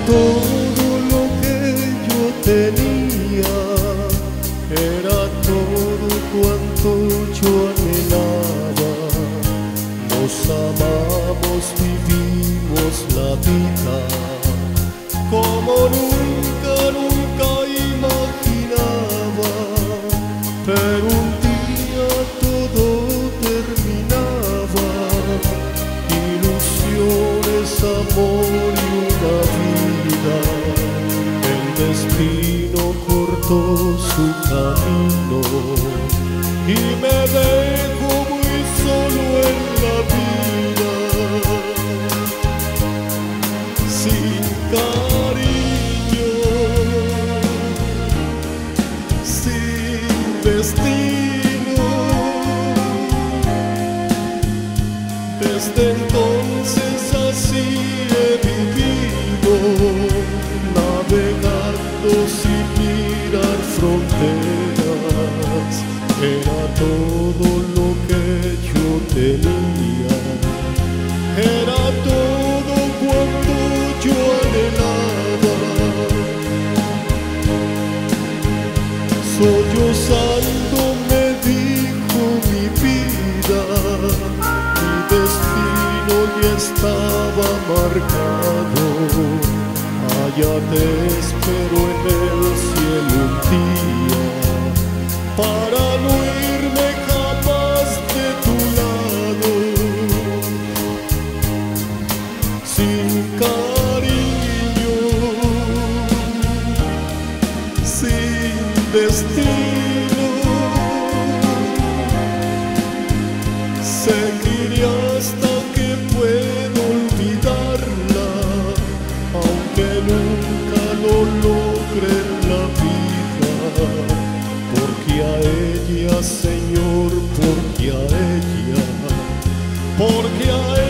todo lo que yo tenía, era todo cuanto yo anhelaba. Nos amamos, vivimos la vida como nunca, nunca imaginaba. Pero un día todo terminaba, ilusiones, amor y una vida. El destino cortó su camino y me dejó muy solo en la vida, sin cariño, sin destino. Desde entonces así he vivido, navegando sin mirar fronteras. Era todo lo que yo tenía, era todo cuanto yo anhelaba. Sollozando me dijo mi vida, mi destino ya estaba marcado. Allá te espero en el cielo un día, para no irme jamás de tu lado. Sin cariño, sin destino, seguiré hasta que pueda olvidarla, aunque nunca lo logre en la vida. Porque a ella, Señor, porque a ella, porque a ella